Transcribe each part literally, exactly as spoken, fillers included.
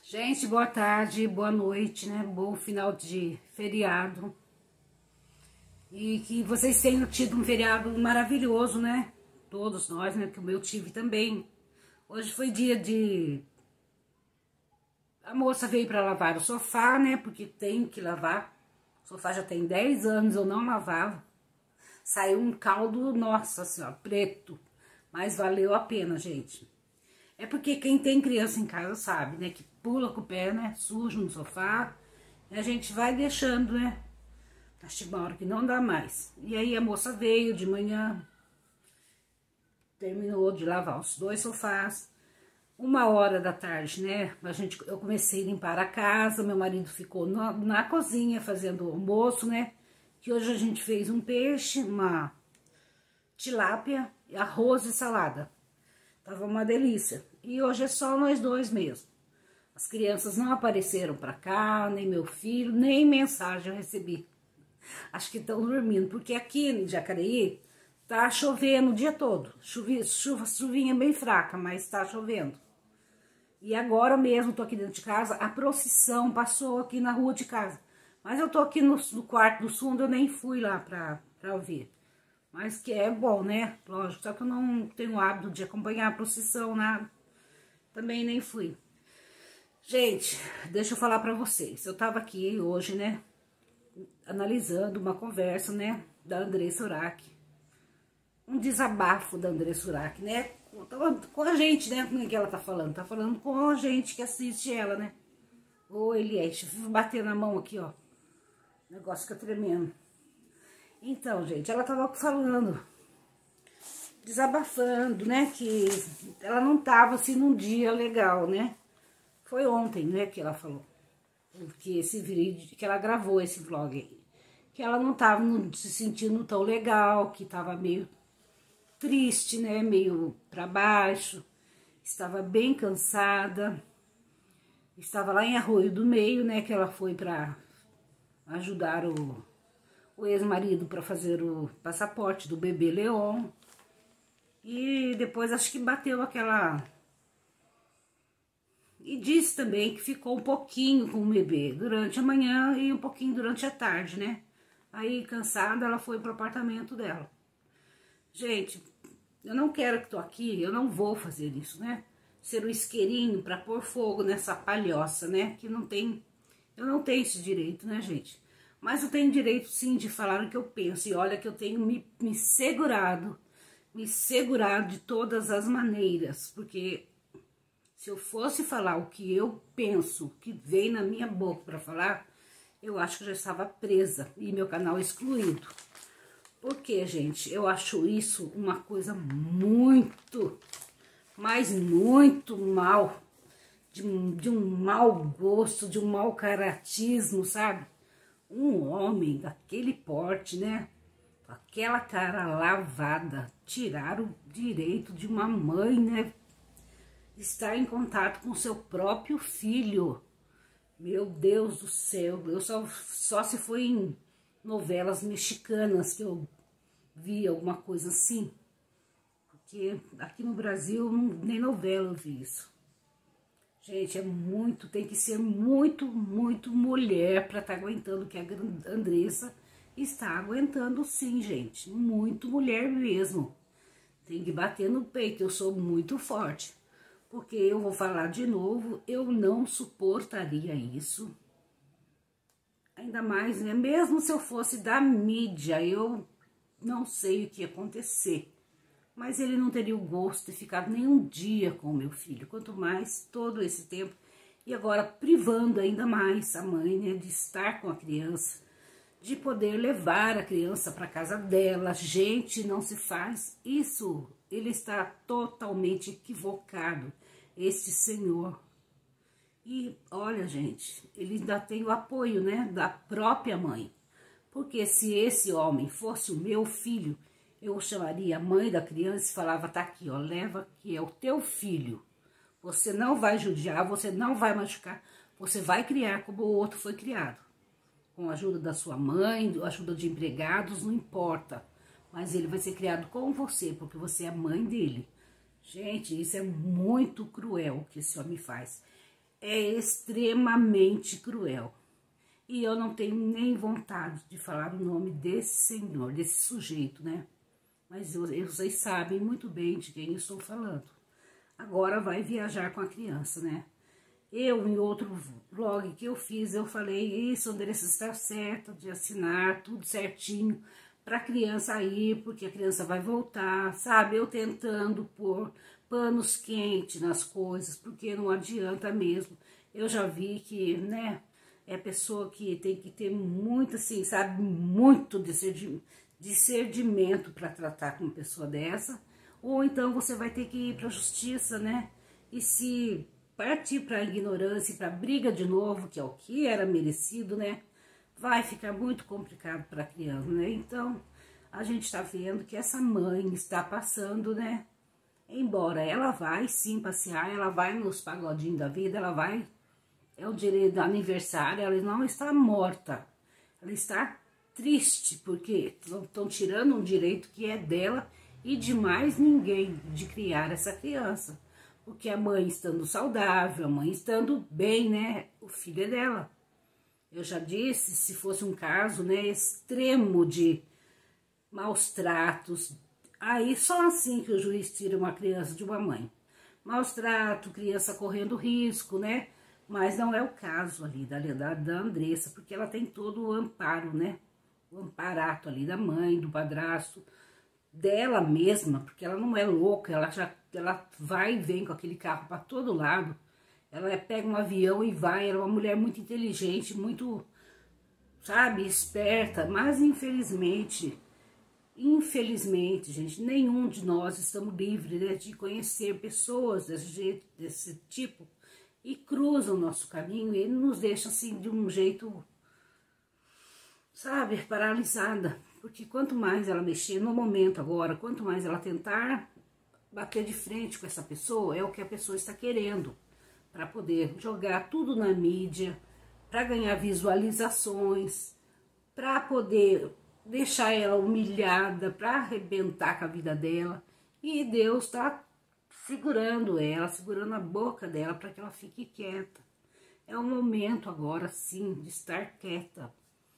Gente, boa tarde, boa noite, né? Bom final de feriado. E que vocês tenham tido um feriado maravilhoso, né? Todos nós, né? Que o meu tive também. Hoje foi dia de... A moça veio para lavar o sofá, né? Porque tem que lavar. O sofá já tem dez anos, eu não lavava. Saiu um caldo, nossa senhora, preto. Mas valeu a pena, gente. É porque quem tem criança em casa sabe, né? Que pula com o pé, né? Sujo no sofá. E a gente vai deixando, né? Chega uma hora que não dá mais. E aí a moça veio de manhã. Terminou de lavar os dois sofás. Uma hora da tarde, né? A gente, eu comecei a limpar a casa. Meu marido ficou na, na cozinha fazendo o almoço, né? Que hoje a gente fez um peixe, uma tilápia, arroz e salada. Tava uma delícia. E hoje é só nós dois mesmo. As crianças não apareceram pra cá, nem meu filho, nem mensagem eu recebi. Acho que estão dormindo, porque aqui em Jacareí tá chovendo o dia todo. Chuva, chuva, chuvinha bem fraca, mas tá chovendo. E agora mesmo, tô aqui dentro de casa, a procissão passou aqui na rua de casa. Mas eu tô aqui no, no quarto do fundo, eu nem fui lá pra, pra ouvir. Mas que é bom, né? Lógico, só que eu não tenho o hábito de acompanhar a procissão, nada. Também nem fui. Gente, deixa eu falar pra vocês. Eu tava aqui hoje, né? Analisando uma conversa, né? Da Andressa Urach. Um desabafo da Andressa Urach, né? Com a gente, né? Como é que ela tá falando? Tá falando com a gente que assiste ela, né? Ô, Eliette, deixa eu bater na mão aqui, ó. O negócio fica tremendo. Então, gente, ela tava falando, desabafando, né, que ela não tava, assim, num dia legal, né, foi ontem, né, que ela falou, que esse vídeo, que ela gravou esse vlog aí, que ela não tava se sentindo tão legal, que tava meio triste, né, meio pra baixo, estava bem cansada, estava lá em Arroio do Meio, né, que ela foi pra ajudar o... o ex-marido para fazer o passaporte do bebê Leon. E depois acho que bateu aquela... E disse também que ficou um pouquinho com o bebê durante a manhã e um pouquinho durante a tarde, né? Aí, cansada, ela foi pro apartamento dela. Gente, eu não quero que tô aqui, eu não vou fazer isso, né? Ser um isqueirinho para pôr fogo nessa palhoça, né? Que não tem... Eu não tenho esse direito, né, gente? Mas eu tenho direito, sim, de falar o que eu penso. E olha que eu tenho me, me segurado, me segurado de todas as maneiras. Porque se eu fosse falar o que eu penso, o que vem na minha boca para falar, eu acho que eu já estava presa e meu canal excluído. Porque, gente, eu acho isso uma coisa muito, mas muito mal. De, de um mau gosto, de um mau caratismo, sabe? Um homem daquele porte, né? Aquela cara lavada, tirar o direito de uma mãe, né? Estar em contato com seu próprio filho. Meu Deus do céu, eu só, só se foi em novelas mexicanas que eu vi alguma coisa assim. Porque aqui no Brasil, nem novela eu vi isso. Gente, é muito, tem que ser muito, muito mulher para estar tá aguentando o que a Andressa está aguentando, sim, gente. Muito mulher mesmo. Tem que bater no peito, eu sou muito forte. Porque eu vou falar de novo, eu não suportaria isso. Ainda mais, né? Mesmo se eu fosse da mídia, eu não sei o que ia acontecer. Mas ele não teria o gosto de ficar nem um dia com o meu filho, quanto mais todo esse tempo. E agora privando ainda mais a mãe, né, de estar com a criança, de poder levar a criança para casa dela. Gente, não se faz isso. Ele está totalmente equivocado, este senhor. E olha, gente, ele ainda tem o apoio, né, da própria mãe. Porque se esse homem fosse o meu filho, eu chamaria a mãe da criança e falava, tá aqui, ó, leva que é o teu filho. Você não vai judiar, você não vai machucar, você vai criar como o outro foi criado. Com a ajuda da sua mãe, a ajuda de empregados, não importa. Mas ele vai ser criado com você, porque você é a mãe dele. Gente, isso é muito cruel que esse homem faz. é extremamente cruel. E eu não tenho nem vontade de falar o nome desse senhor, desse sujeito, né? Mas eu, vocês sabem muito bem de quem eu estou falando. Agora vai viajar com a criança, né? Eu, em outro vlog que eu fiz, eu falei, isso, Andressa, está certa de assinar tudo certinho para a criança ir, porque a criança vai voltar, sabe? Eu tentando pôr panos quentes nas coisas, porque não adianta mesmo. Eu já vi que, né, é pessoa que tem que ter muito, assim, sabe, muito discernimento para tratar com uma pessoa dessa, ou então você vai ter que ir para a justiça, né, e se partir para a ignorância e para a briga de novo, que é o que era merecido, né, vai ficar muito complicado para a criança, né? Então, a gente está vendo que essa mãe está passando, né, embora ela vai sim passear, ela vai nos pagodinhos da vida, ela vai, é o direito do aniversário, ela não está morta, ela está triste, porque estão tirando um direito que é dela e de mais ninguém, de criar essa criança. Porque a mãe estando saudável, a mãe estando bem, né, o filho é dela. Eu já disse, se fosse um caso, né, extremo de maus tratos, aí só assim que o juiz tira uma criança de uma mãe. Maus tratos, criança correndo risco, né, mas não é o caso ali da, da, da Andressa, porque ela tem todo o amparo, né, o amparato ali da mãe, do padrasto, dela mesma, porque ela não é louca, ela já ela vai e vem com aquele carro para todo lado, ela pega um avião e vai, ela é uma mulher muito inteligente, muito, sabe, esperta, mas infelizmente, infelizmente, gente, nenhum de nós estamos livres, né, de conhecer pessoas desse jeito, desse tipo, e cruzam o nosso caminho e nos deixa assim de um jeito, sabe, paralisada. Porque quanto mais ela mexer no momento agora, quanto mais ela tentar bater de frente com essa pessoa, é o que a pessoa está querendo, para poder jogar tudo na mídia, para ganhar visualizações, para poder deixar ela humilhada, para arrebentar com a vida dela. E Deus está segurando ela, segurando a boca dela para que ela fique quieta. É o momento agora, sim, de estar quieta.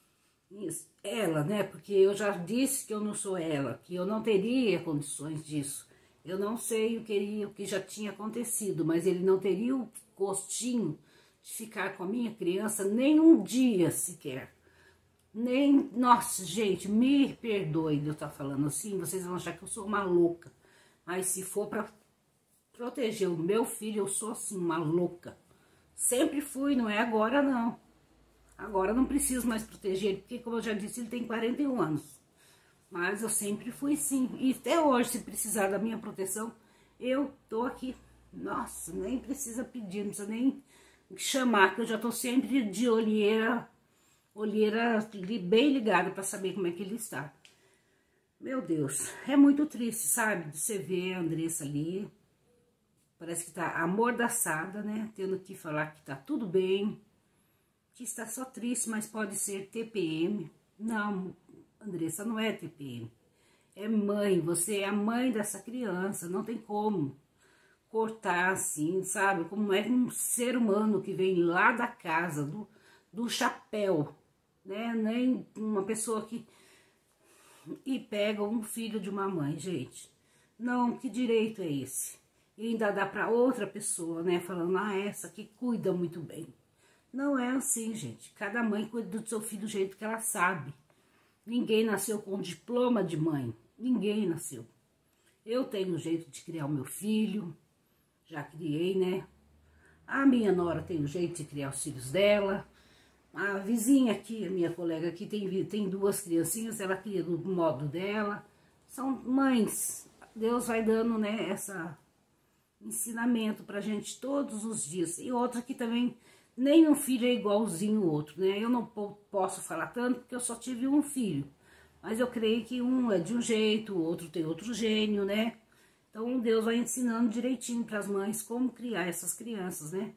Ela, né, porque eu já disse que eu não sou ela, que eu não teria condições disso. Eu não sei o que, o que já tinha acontecido, mas ele não teria o gostinho de ficar com a minha criança nem um dia sequer. Nem, nossa, gente, me perdoe de eu estar falando assim, vocês vão achar que eu sou uma louca. Mas se for para proteger o meu filho, eu sou assim, uma louca. Sempre fui, não é agora não. Agora não preciso mais proteger ele, porque como eu já disse, ele tem quarenta e um anos. Mas eu sempre fui sim. E até hoje, se precisar da minha proteção, eu tô aqui. Nossa, nem precisa pedir, não precisa nem chamar, que eu já tô sempre de olheira, olheira bem ligada para saber como é que ele está. Meu Deus, é muito triste, sabe? De você ver a Andressa ali. Parece que tá amordaçada, né? Tendo que falar que tá tudo bem. Que está só triste, mas pode ser T P M. Não, Andressa, não é T P M. É mãe, você é a mãe dessa criança, não tem como cortar assim, sabe? Como é um ser humano que vem lá da casa, do, do chapéu, né? Nem uma pessoa que... E pega um filho de uma mãe, gente. Não, que direito é esse? E ainda dá para outra pessoa, né? Falando, ah, essa que cuida muito bem. Não é assim, gente. Cada mãe cuida do seu filho do jeito que ela sabe. Ninguém nasceu com diploma de mãe. Ninguém nasceu. Eu tenho um jeito de criar o meu filho. Já criei, né? A minha nora tem um jeito de criar os filhos dela. A vizinha aqui, a minha colega aqui, tem, tem duas criancinhas. Ela cria do modo dela. São mães. Deus vai dando, né, essa ensinamento pra gente todos os dias. E outra que também... Nenhum filho é igualzinho o outro, né? Eu não posso falar tanto porque eu só tive um filho. Mas eu creio que um é de um jeito, o outro tem outro gênio, né? Então Deus vai ensinando direitinho para as mães como criar essas crianças, né?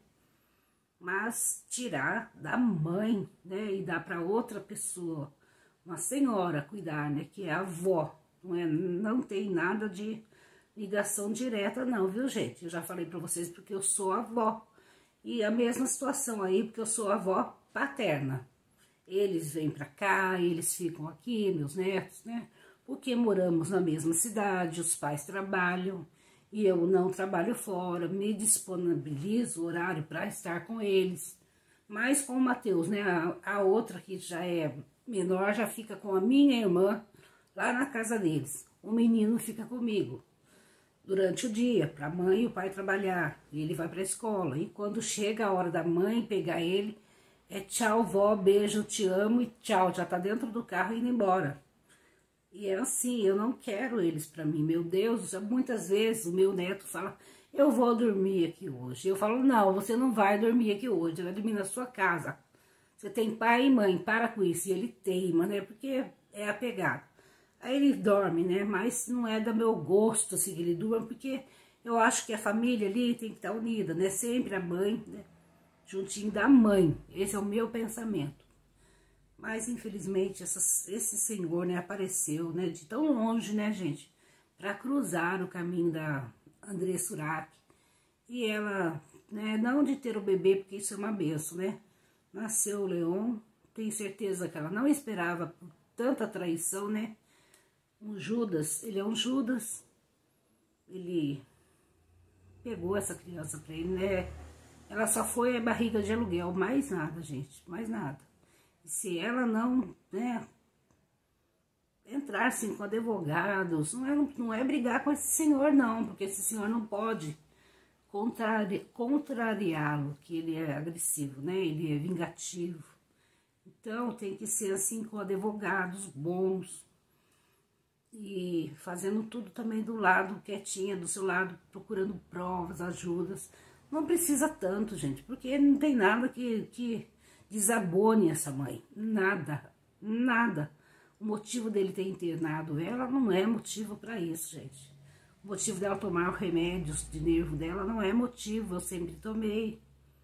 Mas tirar da mãe, né? E dar para outra pessoa, uma senhora cuidar, né? Que é a avó. Não, é, não tem nada de ligação direta não, viu, gente? Eu já falei para vocês porque eu sou avó. E a mesma situação aí, porque eu sou avó paterna. Eles vêm pra cá, eles ficam aqui, meus netos, né? Porque moramos na mesma cidade, os pais trabalham e eu não trabalho fora, me disponibilizo o horário para estar com eles. Mas com o Matheus, né? A, a outra que já é menor já fica com a minha irmã lá na casa deles. O menino fica comigo durante o dia, para a mãe e o pai trabalhar. E ele vai para a escola. E quando chega a hora da mãe pegar ele, é tchau, vó, beijo, te amo e tchau. Já tá dentro do carro indo embora. E é assim, eu não quero eles para mim. Meu Deus, muitas vezes o meu neto fala, eu vou dormir aqui hoje. Eu falo, não, você não vai dormir aqui hoje, vai dormir na sua casa. Você tem pai e mãe, para com isso. E ele teima, né? Porque é apegado. Aí ele dorme, né? Mas não é do meu gosto, assim, que ele durma, porque eu acho que a família ali tem que estar unida, né? Sempre a mãe, né? Juntinho da mãe. Esse é o meu pensamento. Mas, infelizmente, essas, esse senhor, né, apareceu, né, de tão longe, né, gente, para cruzar o caminho da Andressa Urach. E ela, né, não de ter o bebê, porque isso é uma benção, né? Nasceu o Leon, tenho certeza que ela não esperava por tanta traição, né? Um Judas, ele é um Judas, ele pegou essa criança para ele, né? Ela só foi a barriga de aluguel, mais nada, gente, mais nada. E se ela não, né, entrar assim com advogados, não é, não é brigar com esse senhor, não, porque esse senhor não pode contrari, contrariá-lo, que ele é agressivo, né? Ele é vingativo. Então tem que ser assim com advogados bons. E fazendo tudo também do lado, quietinha, do seu lado, procurando provas, ajudas. Não precisa tanto, gente, porque não tem nada que, que desabone essa mãe. Nada, nada. O motivo dele ter internado ela não é motivo para isso, gente. O motivo dela tomar os remédios de nervo dela não é motivo, eu sempre tomei.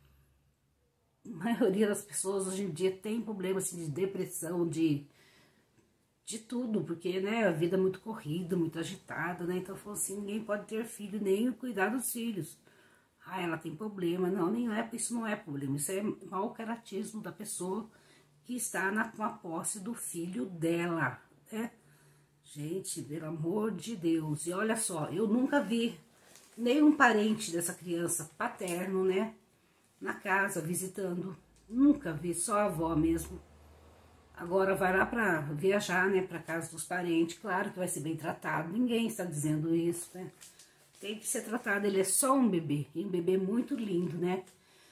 A maioria das pessoas hoje em dia tem problema assim, de depressão, de... de tudo, porque, né, a vida é muito corrida, muito agitada, né, então, falou assim, ninguém pode ter filho, nem cuidar dos filhos. Ah, ela tem problema, não, nem é, isso não é problema, isso é mau caratismo da pessoa que está na, com a posse do filho dela, né. Gente, pelo amor de Deus, e olha só, eu nunca vi nenhum parente dessa criança paterno, né, na casa, visitando, nunca vi, só a avó mesmo. Agora vai lá para viajar, né, para casa dos parentes, claro que vai ser bem tratado, ninguém está dizendo isso, né? Tem que ser tratado, ele é só um bebê, e um bebê muito lindo, né?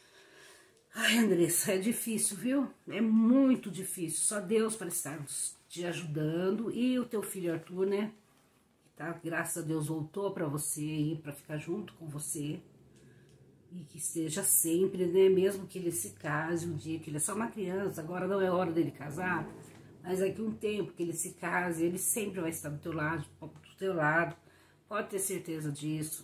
Ai, Andressa, é difícil, viu? É muito difícil, só Deus para estar te ajudando, e o teu filho Arthur, né? Tá? Graças a Deus voltou para você aí, para ficar junto com você. E que esteja sempre, né, mesmo que ele se case um dia, que ele é só uma criança, agora não é hora dele casar, mas daqui um tempo que ele se case, ele sempre vai estar do teu lado, do teu lado, pode ter certeza disso.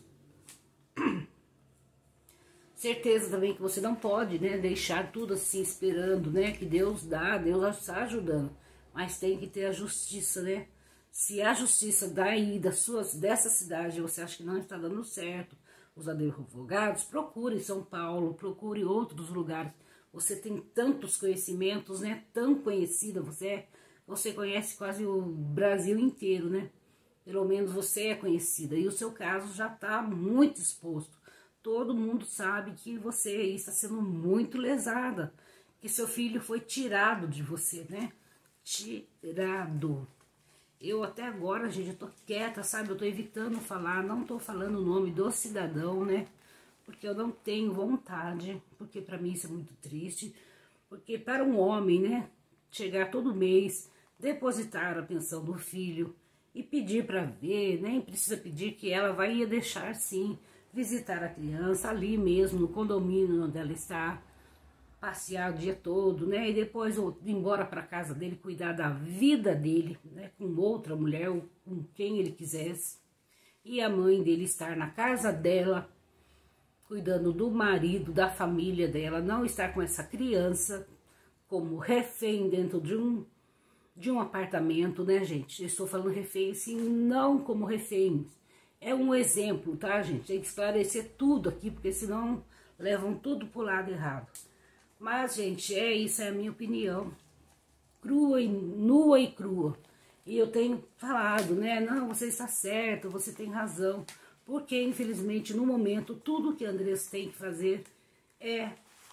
Certeza também que você não pode, né, deixar tudo assim esperando, né, que Deus dá, Deus está ajudando, mas tem que ter a justiça, né, se a justiça daí, das suas, dessa cidade, você acha que não está dando certo, os advogados, procure São Paulo, procure outros lugares. Você tem tantos conhecimentos, né? Tão conhecida você é. Você conhece quase o Brasil inteiro, né? Pelo menos você é conhecida. E o seu caso já está muito exposto. Todo mundo sabe que você está sendo muito lesada. Que seu filho foi tirado de você, né? Tirado. Eu até agora, gente, eu tô quieta, sabe? Eu tô evitando falar, não tô falando o nome do cidadão, né? Porque eu não tenho vontade, porque pra mim isso é muito triste. Porque para um homem, né, chegar todo mês, depositar a pensão do filho e pedir pra ver, nem precisa pedir que ela vai deixar sim, visitar a criança ali mesmo, no condomínio onde ela está, passear o dia todo, né, e depois ir embora para casa dele, cuidar da vida dele, né, com outra mulher, ou com quem ele quisesse, e a mãe dele estar na casa dela, cuidando do marido, da família dela, não estar com essa criança como refém dentro de um, de um apartamento, né, gente? Eu estou falando refém, assim, não como refém, é um exemplo, tá, gente? Tem que esclarecer tudo aqui, porque senão levam tudo pro lado errado. Mas, gente, é isso, é a minha opinião. Crua e nua e crua. E eu tenho falado, né? Não, você está certo, você tem razão. Porque, infelizmente, no momento, tudo que a Andressa tem que fazer é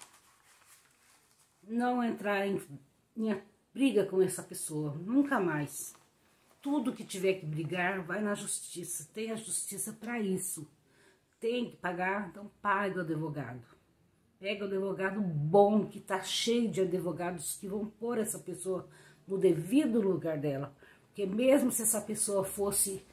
não entrar em, em briga com essa pessoa. Nunca mais. Tudo que tiver que brigar, vai na justiça. Tem a justiça para isso. Tem que pagar, então paga o advogado. Pega o advogado bom, que tá cheio de advogados que vão pôr essa pessoa no devido lugar dela. Porque mesmo se essa pessoa fosse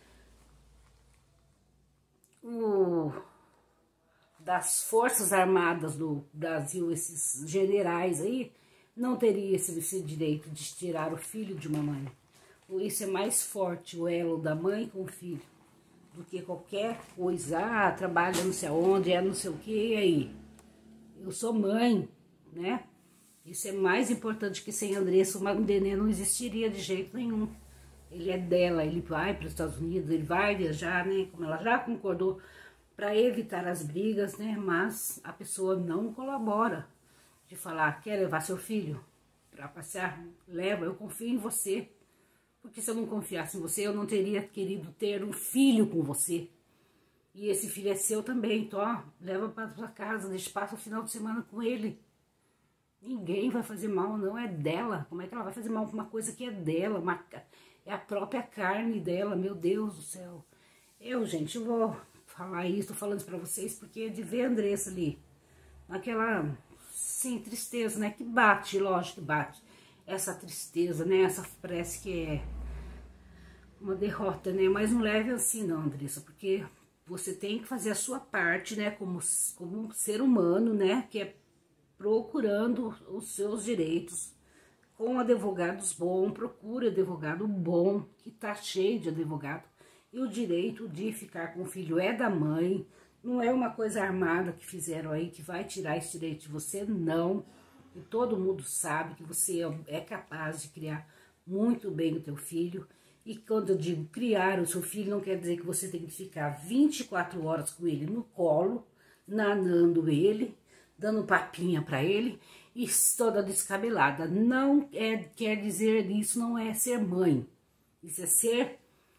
o das Forças Armadas do Brasil, esses generais aí, não teria esse, esse direito de tirar o filho de uma mãe. Isso é mais forte, o elo da mãe com o filho, do que qualquer coisa. Ah, trabalha não sei aonde, é não sei o que, e aí? Eu sou mãe, né? Isso é mais importante que sem Andressa, o Nenê não existiria de jeito nenhum. Ele é dela, ele vai para os Estados Unidos, ele vai viajar, né? Como ela já concordou, para evitar as brigas, né? Mas a pessoa não colabora de falar, quer levar seu filho para passear? Leva, eu confio em você. Porque se eu não confiasse em você, eu não teria querido ter um filho com você. E esse filho é seu também, então, ó, leva para sua casa, deixa, passa o final de semana com ele. Ninguém vai fazer mal, não é dela. Como é que ela vai fazer mal com uma coisa que é dela? Uma, é a própria carne dela, meu Deus do céu. Eu, gente, eu vou falar isso, tô falando isso pra vocês, porque de ver a Andressa ali, naquela, sim, tristeza, né, que bate, lógico que bate. Essa tristeza, né, essa parece que é uma derrota, né, mas não leve assim não, Andressa, porque você tem que fazer a sua parte, né, como, como um ser humano, né, que é procurando os seus direitos, com advogados bons, procura advogado bom, que tá cheio de advogado, e o direito de ficar com o filho é da mãe, não é uma coisa armada que fizeram aí, que vai tirar esse direito de você, não. E todo mundo sabe que você é capaz de criar muito bem o teu filho. E quando eu digo criar o seu filho, não quer dizer que você tem que ficar vinte e quatro horas com ele no colo, nanando ele, dando papinha para ele e toda descabelada. Não é, quer dizer isso, não é ser mãe. Isso é ser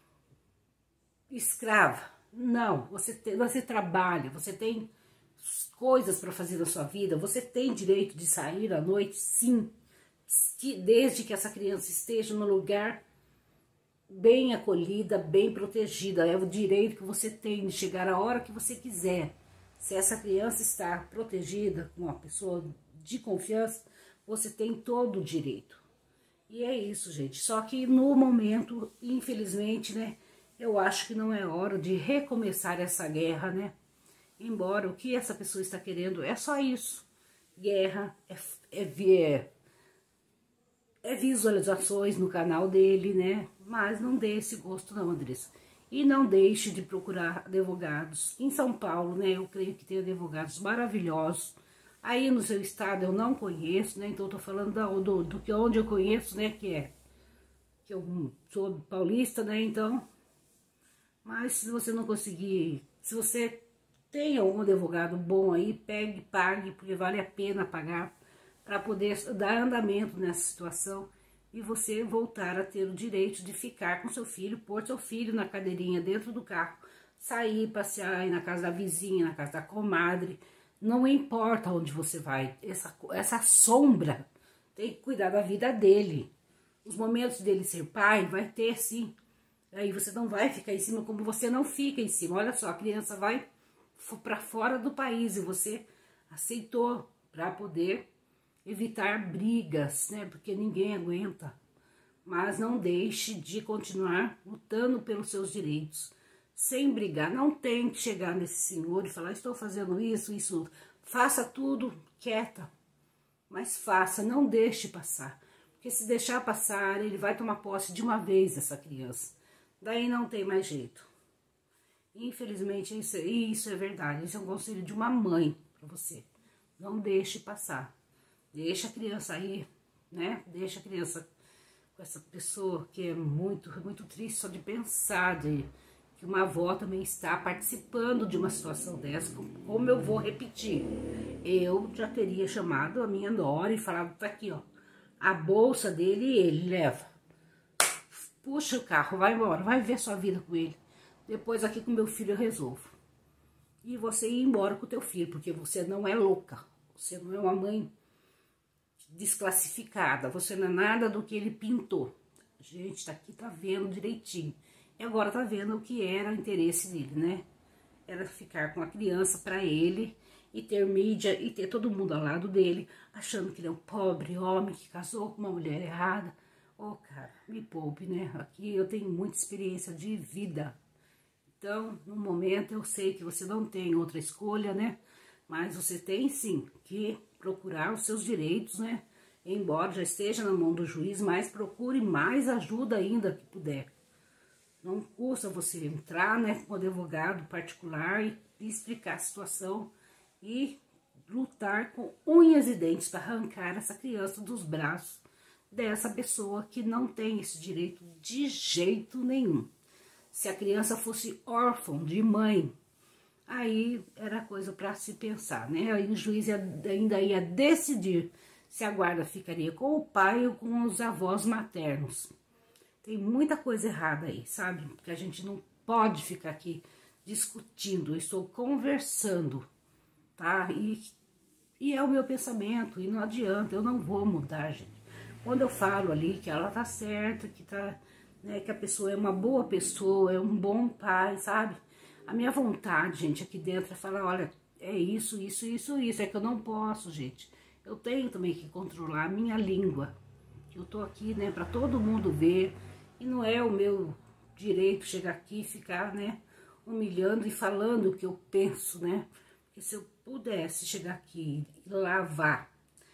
escrava. Não, você, tem, você trabalha, você tem coisas para fazer na sua vida, você tem direito de sair à noite, sim, desde que essa criança esteja no lugar bem acolhida, bem protegida. É o direito que você tem de chegar a hora que você quiser. Se essa criança está protegida com uma pessoa de confiança, você tem todo o direito. E é isso, gente. Só que no momento, infelizmente, né, eu acho que não é hora de recomeçar essa guerra, né? Embora o que essa pessoa está querendo é só isso. Guerra, é, é, é visualizações no canal dele, né? Mas não dê esse gosto não, Andressa. E não deixe de procurar advogados. Em São Paulo, né, eu creio que tem advogados maravilhosos. Aí no seu estado eu não conheço, né? Então eu tô falando do, do, do que onde eu conheço, né? Que é que eu sou paulista, né? Então, mas se você não conseguir, se você tem algum advogado bom aí, pegue, pague, porque vale a pena pagar para poder dar andamento nessa situação e você voltar a ter o direito de ficar com seu filho, pôr seu filho na cadeirinha dentro do carro, sair, passear, ir na casa da vizinha, na casa da comadre, não importa onde você vai, essa, essa sombra tem que cuidar da vida dele. Os momentos dele ser pai, vai ter sim, aí você não vai ficar em cima como você não fica em cima. Olha só, a criança vai para fora do país e você aceitou para poder evitar brigas, né? Porque ninguém aguenta. Mas não deixe de continuar lutando pelos seus direitos, sem brigar. Não tente chegar nesse senhor e falar, estou fazendo isso, isso. Faça tudo quieta, mas faça, não deixe passar. Porque se deixar passar, ele vai tomar posse de uma vez essa criança. Daí não tem mais jeito. Infelizmente, isso, isso é verdade. Isso é um conselho de uma mãe para você. Não deixe passar. Deixa a criança aí, né? Deixa a criança com essa pessoa que é muito, muito triste só de pensar de que uma avó também está participando de uma situação dessa, como eu vou repetir? Eu já teria chamado a minha nora e falado, tá aqui, ó, a bolsa dele e ele leva. Puxa o carro, vai embora, vai ver sua vida com ele. Depois aqui com meu filho eu resolvo. E você ir embora com o teu filho, porque você não é louca. Você não é uma mãe desclassificada, você não é nada do que ele pintou. Gente, tá aqui, tá vendo direitinho. E agora tá vendo o que era o interesse dele, né? Era ficar com a criança pra ele e ter mídia e ter todo mundo ao lado dele, achando que ele é um pobre homem que casou com uma mulher errada. Ô, cara, me poupe, né? Aqui eu tenho muita experiência de vida. Então, no momento, eu sei que você não tem outra escolha, né? Mas você tem, sim, que procurar os seus direitos, né? Embora já esteja na mão do juiz, mas procure mais ajuda ainda que puder. Não custa você entrar, né, com o advogado particular e explicar a situação e lutar com unhas e dentes para arrancar essa criança dos braços dessa pessoa que não tem esse direito de jeito nenhum. Se a criança fosse órfã de mãe, aí era coisa para se pensar, né? Aí o juiz ainda ia decidir se a guarda ficaria com o pai ou com os avós maternos. Tem muita coisa errada aí, sabe? Porque a gente não pode ficar aqui discutindo, eu estou conversando, tá? E, e é o meu pensamento, e não adianta, eu não vou mudar, gente. Quando eu falo ali que ela tá certa, que, tá, né, que a pessoa é uma boa pessoa, é um bom pai, sabe? A minha vontade, gente, aqui dentro é falar, olha, é isso, isso, isso, isso, é que eu não posso, gente. Eu tenho também que controlar a minha língua. Eu tô aqui, né, para todo mundo ver. E não é o meu direito chegar aqui e ficar, né, humilhando e falando o que eu penso, né? Porque se eu pudesse chegar aqui e lavar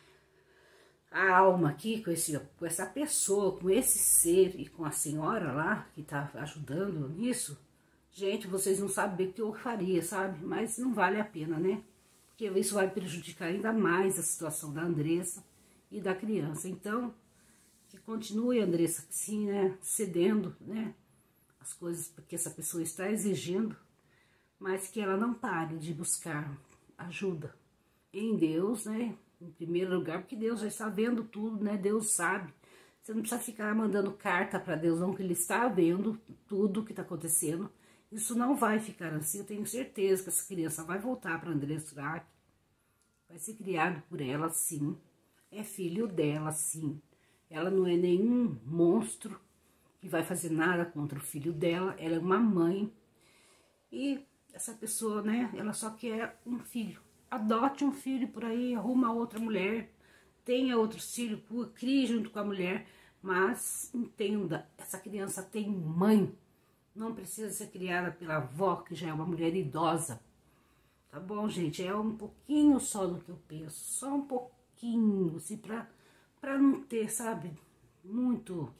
a alma aqui com, esse, com essa pessoa, com esse ser e com a senhora lá que tá ajudando nisso, gente, vocês não sabem o que eu faria, sabe? Mas não vale a pena, né? Porque isso vai prejudicar ainda mais a situação da Andressa e da criança. Então, que continue a Andressa, sim, né, cedendo, né, as coisas porque essa pessoa está exigindo, mas que ela não pare de buscar ajuda em Deus, né, em primeiro lugar, porque Deus já está vendo tudo, né, Deus sabe. Você não precisa ficar mandando carta para Deus, não, que Ele está vendo tudo que está acontecendo. Isso não vai ficar assim, eu tenho certeza que essa criança vai voltar para Andressa Urach, vai ser criado por ela, sim, é filho dela, sim. Ela não é nenhum monstro que vai fazer nada contra o filho dela. Ela é uma mãe. E essa pessoa, né, ela só quer um filho. Adote um filho por aí, arruma outra mulher, tenha outros filhos, crie junto com a mulher. Mas entenda, essa criança tem mãe. Não precisa ser criada pela avó, que já é uma mulher idosa. Tá bom, gente? É um pouquinho só do que eu penso. Só um pouquinho, assim, pra... Para não ter, sabe, muito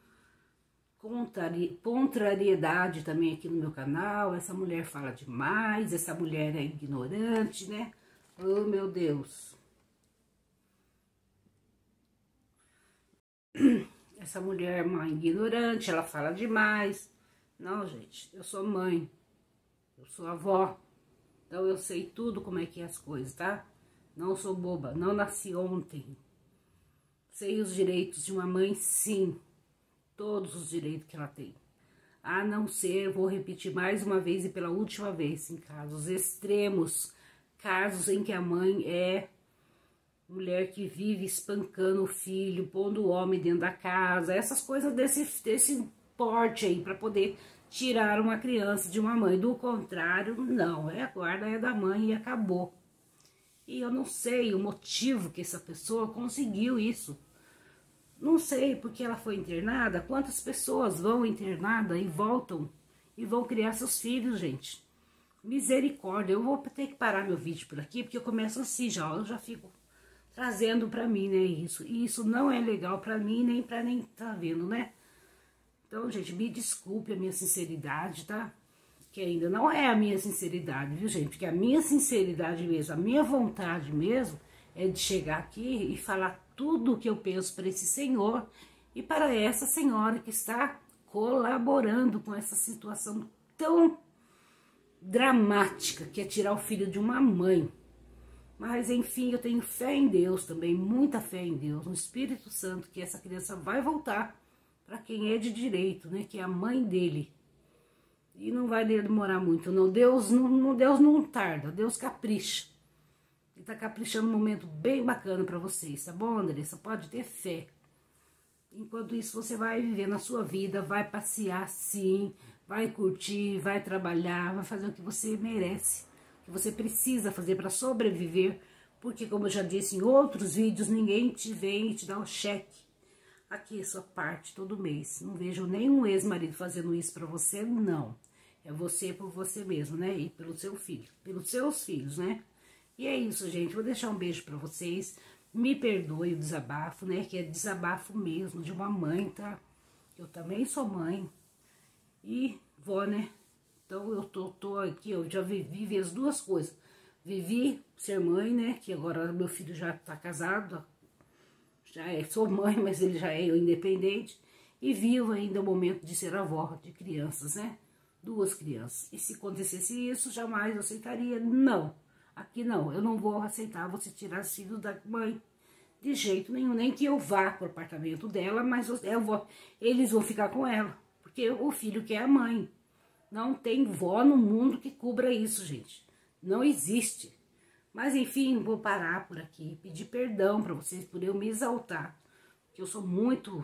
contrari contrariedade também aqui no meu canal. Essa mulher fala demais, essa mulher é ignorante, né? Oh, meu Deus. Essa mulher é uma ignorante, ela fala demais. Não, gente, eu sou mãe, eu sou avó, então eu sei tudo como é que é as coisas, tá? Não sou boba, não nasci ontem. Sei os direitos de uma mãe, sim. Todos os direitos que ela tem. A não ser, vou repetir mais uma vez e pela última vez, em casos extremos. Casos em que a mãe é mulher que vive espancando o filho, pondo o homem dentro da casa. Essas coisas desse, desse porte aí, para poder tirar uma criança de uma mãe. Do contrário, não. É a guarda é da mãe e acabou. E eu não sei o motivo que essa pessoa conseguiu isso. Não sei porque ela foi internada. Quantas pessoas vão internada e voltam e vão criar seus filhos, gente? Misericórdia. Eu vou ter que parar meu vídeo por aqui, porque eu começo assim já. Eu já fico trazendo pra mim, né, isso. E isso não é legal pra mim, nem pra nem tá vendo, né? Então, gente, me desculpe a minha sinceridade, tá? Que ainda não é a minha sinceridade, viu, gente? Porque a minha sinceridade mesmo, a minha vontade mesmo é de chegar aqui e falar tudo o que eu penso para esse senhor e para essa senhora que está colaborando com essa situação tão dramática, que é tirar o filho de uma mãe. Mas, enfim, eu tenho fé em Deus também, muita fé em Deus, no Espírito Santo, que essa criança vai voltar para quem é de direito, né? Que é a mãe dele. E não vai demorar muito, não. Deus não, Deus não tarda, Deus capricha. Ele tá caprichando um momento bem bacana para vocês, tá bom, Andressa? Pode ter fé. Enquanto isso, você vai viver na sua vida, vai passear sim, vai curtir, vai trabalhar, vai fazer o que você merece, o que você precisa fazer para sobreviver, porque, como eu já disse em outros vídeos, ninguém te vem e te dá o cheque. Aqui é sua parte todo mês. Não vejo nenhum ex-marido fazendo isso para você, não. É você por você mesmo, né? E pelo seu filho, pelos seus filhos, né? E é isso, gente. Vou deixar um beijo para vocês. Me perdoe o desabafo, né? Que é desabafo mesmo de uma mãe, tá? Eu também sou mãe. E vó, né? Então eu tô, tô aqui, eu já vivi as duas coisas. Vivi ser mãe, né? Que agora meu filho já tá casado. Já é, sou mãe, mas ele já é independente. E vivo ainda o momento de ser avó de crianças, né? Duas crianças. E se acontecesse isso, jamais eu aceitaria. Não. Aqui não, eu não vou aceitar você tirar os filhos da mãe de jeito nenhum, nem que eu vá pro apartamento dela, mas eu vou, eles vão ficar com ela, porque o filho quer a mãe. Não tem vó no mundo que cubra isso, gente. Não existe. Mas enfim, vou parar por aqui, pedir perdão para vocês por eu me exaltar, que eu sou muito...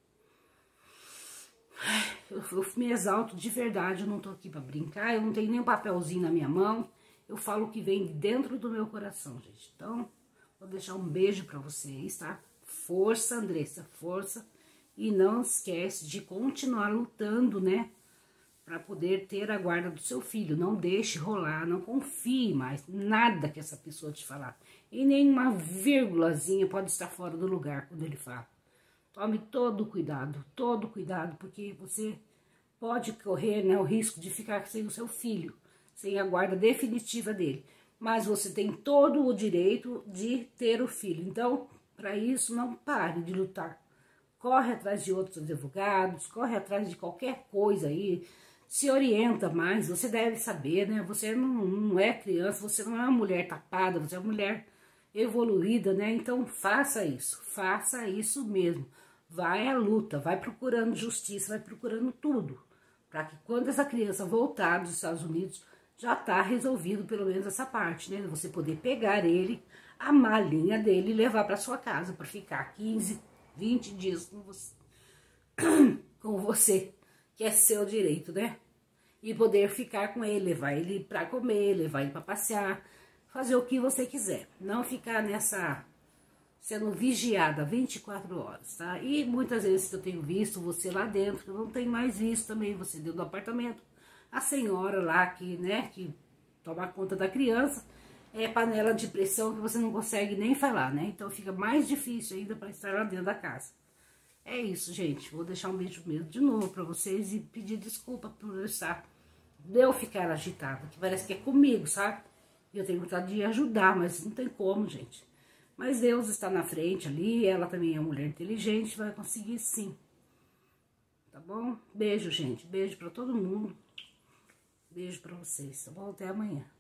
Eu, eu me exalto de verdade, eu não tô aqui para brincar, eu não tenho nem um papelzinho na minha mão. Eu falo o que vem dentro do meu coração, gente. Então, vou deixar um beijo pra vocês, tá? Força, Andressa, força. E não esquece de continuar lutando, né? Pra poder ter a guarda do seu filho. Não deixe rolar, não confie mais. Nada que essa pessoa te falar. E nem uma vírgulazinha pode estar fora do lugar quando ele fala. Tome todo o cuidado, todo o cuidado, porque você pode correr, né, o risco de ficar sem o seu filho, sem a guarda definitiva dele. Mas você tem todo o direito de ter o filho. Então, para isso, não pare de lutar. Corre atrás de outros advogados, corre atrás de qualquer coisa aí, se orienta mais. Você deve saber, né? Você não, não é criança, você não é uma mulher tapada, você é uma mulher evoluída, né? Então, faça isso, faça isso mesmo. Vai à luta, vai procurando justiça, vai procurando tudo. Para que quando essa criança voltar dos Estados Unidos, já tá resolvido pelo menos essa parte, né? Você poder pegar ele, a malinha dele e levar para sua casa para ficar quinze, vinte dias com você, com você, que é seu direito, né? E poder ficar com ele, levar ele para comer, levar ele para passear, fazer o que você quiser. Não ficar nessa, sendo vigiada vinte e quatro horas, tá? E muitas vezes eu tenho visto você lá dentro, eu não tenho mais visto também você dentro do apartamento. A senhora lá que, né, que toma conta da criança, é panela de pressão que você não consegue nem falar, né? Então fica mais difícil ainda para estar lá dentro da casa. É isso, gente. Vou deixar um beijo mesmo de novo para vocês e pedir desculpa por eu estar, de eu ficar agitada, que parece que é comigo, sabe? E eu tenho vontade de ajudar, mas não tem como, gente. Mas Deus está na frente ali, ela também é uma mulher inteligente, vai conseguir sim. Tá bom? Beijo, gente. Beijo para todo mundo. Beijo pra vocês, tá bom? Até amanhã.